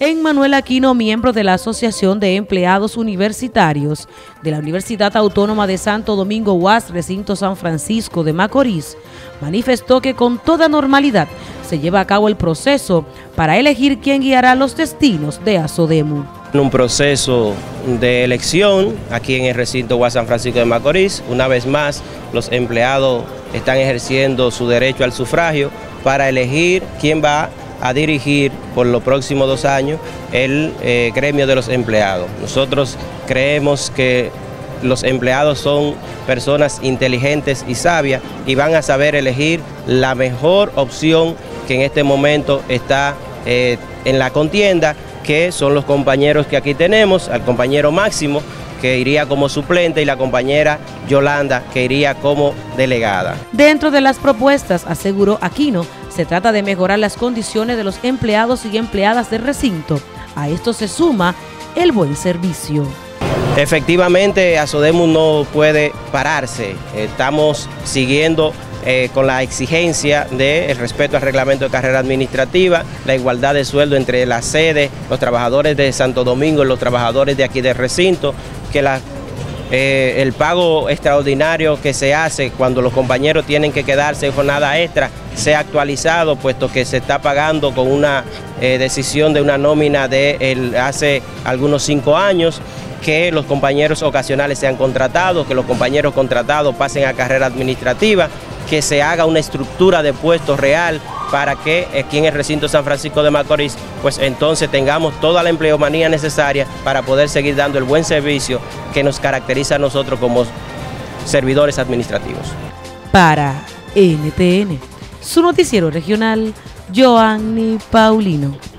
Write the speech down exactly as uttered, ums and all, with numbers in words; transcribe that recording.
Emmanuel Aquino, miembro de la Asociación de Empleados Universitarios de la Universidad Autónoma de Santo Domingo U A S, recinto San Francisco de Macorís, manifestó que con toda normalidad se lleva a cabo el proceso para elegir quién guiará los destinos de ASODEMU. Un proceso de elección aquí en el recinto U A S San Francisco de Macorís. Una vez más, los empleados están ejerciendo su derecho al sufragio para elegir quién va a dirigir por los próximos dos años el eh, gremio de los empleados. Nosotros creemos que los empleados son personas inteligentes y sabias y van a saber elegir la mejor opción que en este momento está eh, en la contienda, que son los compañeros que aquí tenemos, al compañero Máximo, que iría como suplente, y la compañera Yolanda, que iría como delegada. Dentro de las propuestas, aseguró Aquino, se trata de mejorar las condiciones de los empleados y empleadas del recinto. A esto se suma el buen servicio. Efectivamente, ASODEMU no puede pararse. Estamos siguiendo eh, con la exigencia del respeto al reglamento de carrera administrativa, la igualdad de sueldo entre la sede, los trabajadores de Santo Domingo y los trabajadores de aquí del recinto, que la, eh, el pago extraordinario que se hace cuando los compañeros tienen que quedarse en jornada extra sea actualizado, puesto que se está pagando con una eh, decisión de una nómina de el, hace algunos cinco años, que los compañeros ocasionales sean contratados, que los compañeros contratados pasen a carrera administrativa, que se haga una estructura de puestos real para que aquí en el recinto San Francisco de Macorís, pues entonces tengamos toda la empleomanía necesaria para poder seguir dando el buen servicio que nos caracteriza a nosotros como servidores administrativos. Para N T N, su noticiero regional, Joanny Paulino.